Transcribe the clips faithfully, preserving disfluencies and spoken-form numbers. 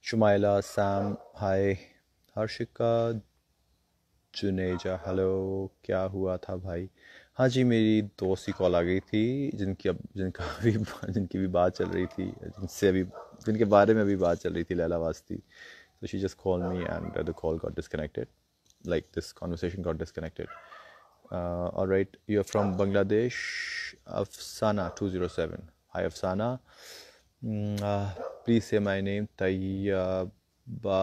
Shumaila, Sam, hi, Harshika, Juneja, hello. क्या हुआ था भाई? हाँ जी, मेरी दोस्त की कॉल आ गई थी, जिनकी अब जिनका अभी जिनकी भी बात चल रही थी, जिनसे अभी जिनके बारे में अभी बात चल रही थी, Laila Wasti. So she just called me and uh, the call got disconnected. Like this conversation got disconnected. Uh, all right, you're from Bangladesh, Afsana two zero seven. Hi, Afsana. Mm, uh, please say my name, Tayyaba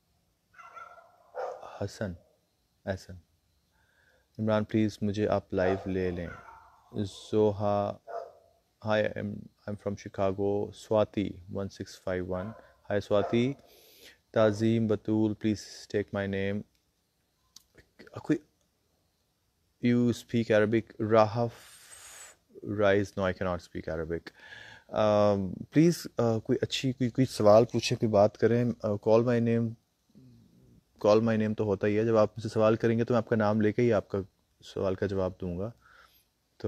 Hassan. Hassan. Imran please मुझे आप live ले लें. Zoha, hi, I am I am from Chicago. Swati one six five one. Hi Swati. Tazeem Batool, please take my name. कोई, you speak Arabic? Rahaf Rise, no, I cannot speak Arabic. Please uh, कोई अच्छी कोई कोई सवाल पूछें, कोई बात करें. Call my name, call my name तो होता ही है. जब आप मुझसे सवाल करेंगे तो मैं आपका नाम लेके ही आपका सवाल का जवाब दूंगा. तो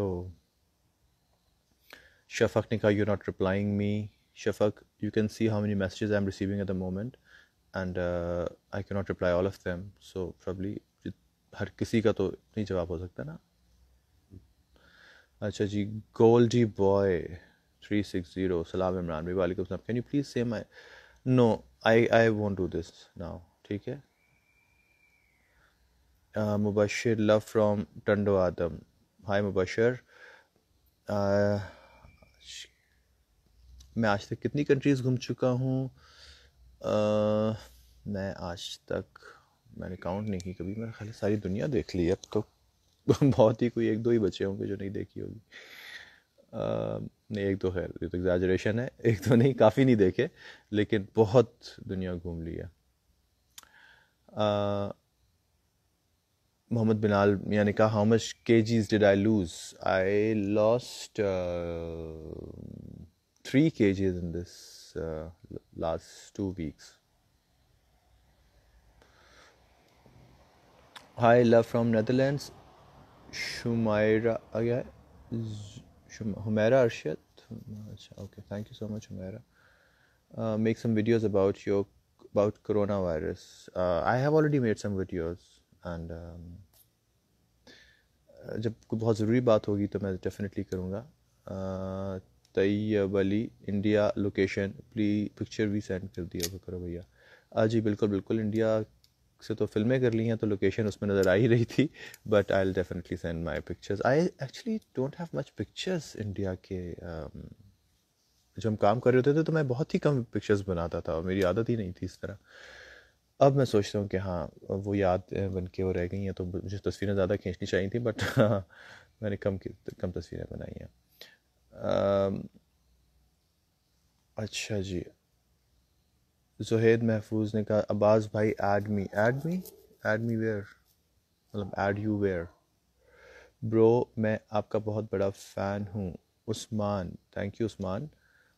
शफक ने कहा, you not replying me. Shafaq, you can see how many messages I am receiving at the moment and I can not reply all of them. So probably हर किसी का तो नहीं जवाब हो सकता ना. अच्छा जी, Goldie boy three six zero. सलाम इमरान भाई. वालेकुम सलाम. Can you please say my. No, I I won't do this now. ठीक है. Mubashir, love from Tando Adam. Hi Mubashir. मैं आज तक कितनी कंट्रीज़ घूम चुका हूँ? uh, मैं आज तक मैंने काउंट नहीं की कभी. मेरा ख्याल सारी दुनिया देख ली अब तो. बहुत ही कोई एक दो ही बचे होंगे जो नहीं देखी होगी. uh, नहीं, एक दो है, ये तो एग्जैजरेशन है. एक तो नहीं, काफ़ी नहीं देखे, लेकिन बहुत दुनिया घूम ली है. मोहम्मद बिलाल मियाँ ने कहा, how much kgs did I lose? I lost three kgs in this last two weeks. Hi, love from Netherlands. Shumaira आ गया है. हुमैरा अरशद. अच्छा, okay, thank you so much Humaira. Uh, make some videos about your about coronavirus. Uh, I have already made some videos and um, जब कोई बहुत ज़रूरी बात होगी तो मैं डेफिनेटली करूँगा. Tayyab Ali, India location please picture भी सेंड कर दिया करो भैया. आज जी बिल्कुल बिल्कुल. इंडिया से तो फिल्में कर ली हैं तो लोकेशन उसमें नज़र आ ही रही थी. But I will definitely send my pictures. I actually don't have much pictures India के. um, जब हम काम कर रहे होते थे तो मैं बहुत ही कम पिक्चर्स बनाता था और मेरी आदत ही नहीं थी इस तरह. अब मैं सोचता हूँ कि हाँ, वो याद बन के वो रह गई हैं तो मुझे तस्वीरें ज़्यादा खींचनी चाहिए थी. बट मैंने कम की कम तस्वीरें बनाई हैं. अच्छा जी, जुहेद महफूज ने कहा, अब्बास भाई add me. Add me add me where? मतलब ऐड यू वेयर? ब्रो, मैं आपका बहुत बड़ा फ़ैन हूँ. Usman, thank you Usman.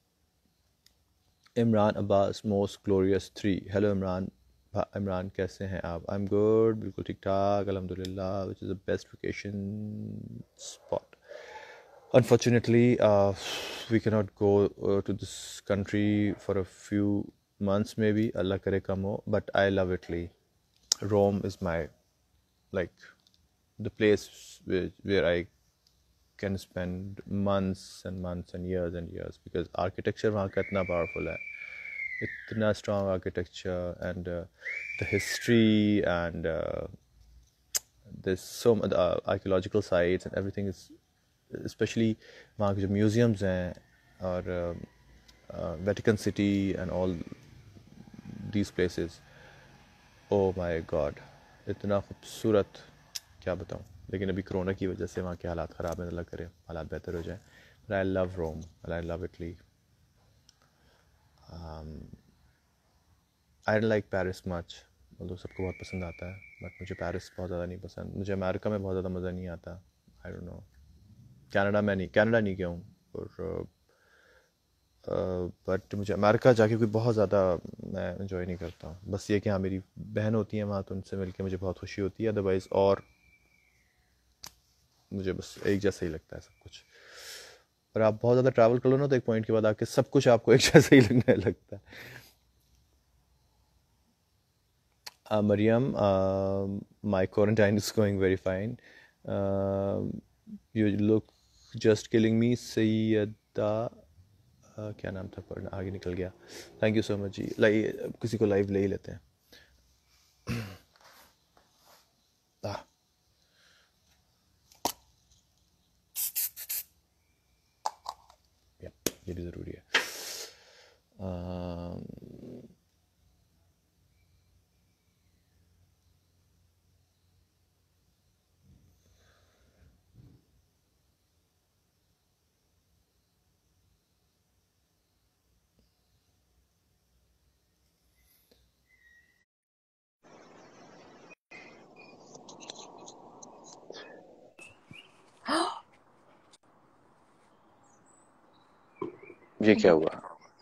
Imran Abbas, most glorious three. Hello Imran. Imran कैसे हैं आप? आई एम गुड, बिल्कुल ठीक ठाक अल्हम्दुलिल्लाह. Which is the best vacation spot? Unfortunately, uh, we cannot go uh, to this country for a few months maybe. Allah kare kam ho, but I love Italy. Rome is my, like, the place where, where I can spend months and months and years and years because architecture वहाँ का इतना powerful है. इतना strong architecture and uh, the history and uh, there's so much uh, archaeological sites and everything is, especially वहाँ के जो museums हैं और Vatican city and all these places. Oh my god, इतना खूबसूरत, क्या बताऊँ. लेकिन अभी कोरोना की वजह से वहाँ के हालात ख़राब हैं. अल्लाह करे हालात बेहतर हो जाए. But I love Rome, I love Italy. I don't like Paris much, मतलब सबको बहुत पसंद आता है. बट मुझे पेरिस बहुत ज़्यादा नहीं पसंद. मुझे अमेरिका में बहुत ज़्यादा मज़ा नहीं आता. I don't know. कनाडा में नहीं, कनाडा नहीं गया हूँ. और बट uh, मुझे अमेरिका जाके कोई बहुत ज़्यादा मैं इन्जॉय नहीं करता हूँ. बस ये कि हाँ, मेरी बहन होती है वहाँ तो उनसे मिलके मुझे बहुत खुशी होती है. अदरवाइज़ और मुझे बस एक जैसा ही लगता है सब कुछ. और आप बहुत ज़्यादा ट्रैवल कर लो ना तो एक पॉइंट के बाद आके सब कुछ आपको एक जैसा ही लगने लगता है. Uh, Mariam, um, my quarantine is going very fine. Um, you look just killing me, Syeda uh, क्या नाम था, पढ़ना आगे निकल गया. Thank you so much ji. Live किसी को लाइव ले ही लेते हैं. ah. yep, ये भी ज़रूरी है. um, ये क्या हुआ?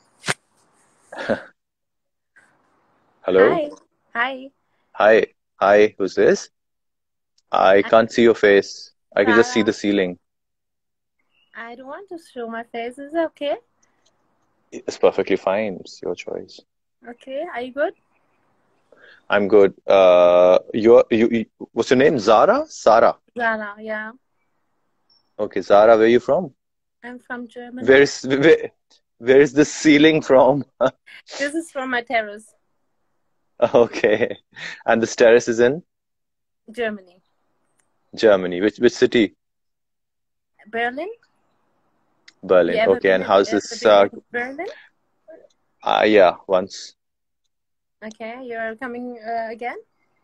Hello? Hi. Hi. Hi. Hi, who's this? I can't see your face. I can just see the ceiling. I don't want to show my face. Is it okay? It's perfectly fine. It's your choice. Okay. Are you good? I'm good. Uh, you're, you, you, what's your name? Zara? Sarah? Zara, yeah. Okay, Zara, where are you from? I'm from Germany. Where's, where, where's the ceiling from? This is from my terrace. Okay. And this terrace is in? Germany. Germany. Which, which city? Berlin. Berlin. Yeah, Okay, and how's this? Uh, Berlin? Uh, yeah, once. Okay, you're coming uh, again?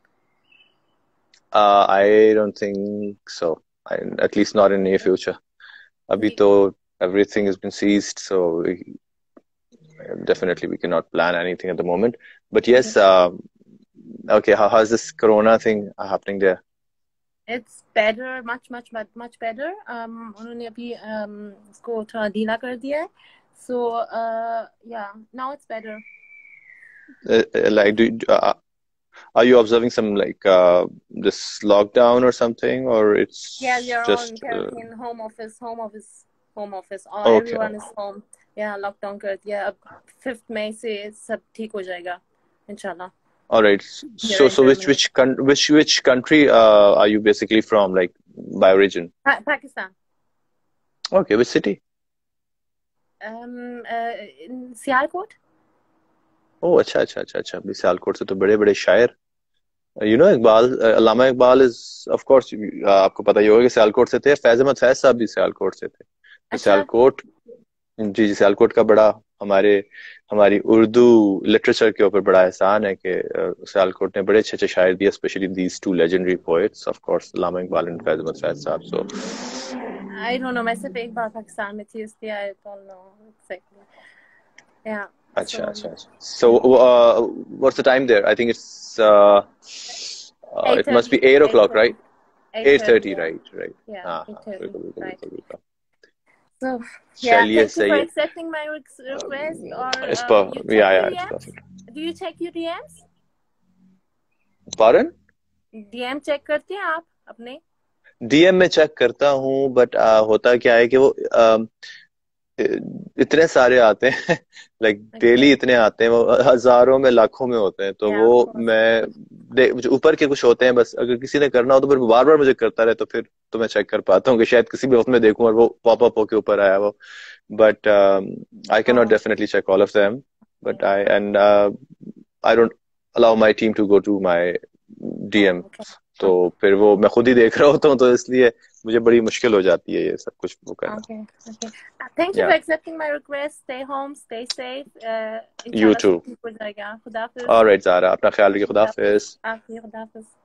Uh, I don't think so. I, at least not in near future. Abhi to everything has been seized, so we, definitely we cannot plan anything at the moment. But yes, um, okay. How how's this Corona thing happening there? It's better, much much much much better. Um, उन्होंने अभी um इसको थोड़ा ढीला कर दिया है. So uh yeah, now it's better. Uh, like, do uh, are you observing some like uh, this lockdown or something, or it's yeah, you're just all in quarantine, uh, home office, home office, home office. All okay. Everyone is home. Yeah, lockdown कर दिया. अब fifth May से सब ठीक हो जाएगा, इंशाल्लाह. All right. So, so which which con which which country uh, are you basically from, like by origin? Pa Pakistan. Okay, which city? Um, uh, in Sialkot. Oh, अच्छा अच्छा अच्छा अच्छा. सियालकोट से तो बड़े बड़े शायर. You know, Iqbal, Allama Iqbal is of course आपको पता ही होगा कि सियालकोट से थे. फैज अहमद फैज साहब भी सियालकोट से थे. तो सियालकोट, जी जी, सियालकोट का बड़ा हमारे हमारी उर्दू लिटरेचर के ऊपर बड़ा एहसान है कि सियालकोट ने बड़े अच्छे अच्छे शायर दिए, specially these two legendary poets, of course Allama Iqbal and Faiz Ahmed Faiz sahab. So I don't know, मैं सिर्फ एक बार पाकिस्तान में थी, इसलिए I don't know exactly. Yeah. अच्छा अच्छा अच्छा. So uh, what's the time there? I think it's uh, uh, it must be eight o'clock, right? Eight thirty, right? Right. Yeah. हाँ, eight thirty. बिल्कुल बिल्कुल बिल्कुल बिल्कुल. So yeah, thank you for accepting my request. Or it's uh, you check yeah, your yeah, D Ms? Do you check your D Ms? Pardon? D M check करते हैं आप अपने? D M में check करता हूँ, but uh, होता क्या है कि वो uh, इतने सारे आते हैं, लाइक like, डेली okay. इतने आते हैं, वो हजारों में लाखों में होते हैं, तो yeah, वो मैं ऊपर के कुछ होते हैं, बस अगर किसी ने करना हो तो फिर बार बार मुझे करता रहे, तो फिर तो मैं चेक कर पाता हूँ कि शायद किसी भी वक्त में देखूं और वो पॉप अप होके ऊपर आया वो. But I can not definitely check all of them, but I and I don't allow my team to go to my DM. तो फिर वो मैं खुद ही देख रहा होता हूँ, तो इसलिए मुझे बड़ी मुश्किल हो जाती है ये सब कुछ वो करना. Okay, okay. Thank you yeah. for accepting my request. Stay home, stay safe. Uh, you too. Khuda Hafiz. All right, Zara. अपना ख्याल रखिए. खुदा हाफिज. Khuda Hafiz.